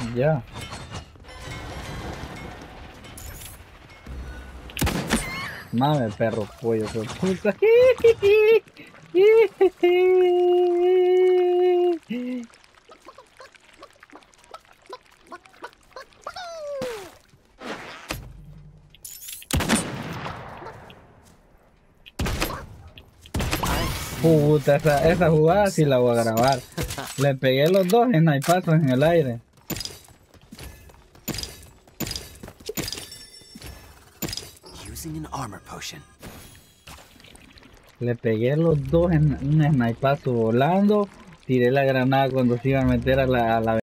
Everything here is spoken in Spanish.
Ya. Mame, perro, pollo, qué puta. Puta, esa jugada sí la voy a grabar. Le pegué los dos snipazos en el aire. Using an armor potion. Le pegué los dos en un snipazo volando. Tiré la granada cuando se iba a meter a la